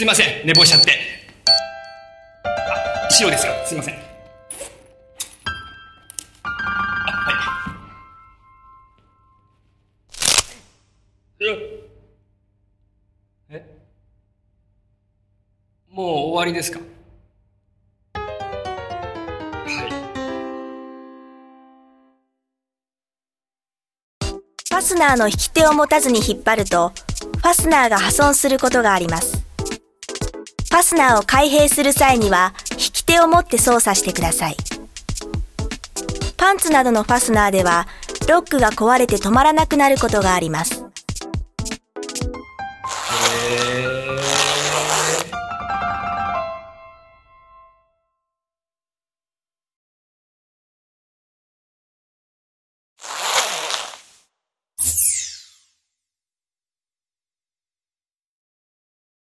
すいません、寝坊しちゃって。塩ですよ、すいません。はい。もう終わりですか？はい。 ファスナーの引き手を持たずに引っ張ると、ファスナーが破損することがあります。ファスナーを開閉する際には、引き手を持って操作してください。パンツなどのファスナーでは、ロックが壊れて止まらなくなることがあります。 へー。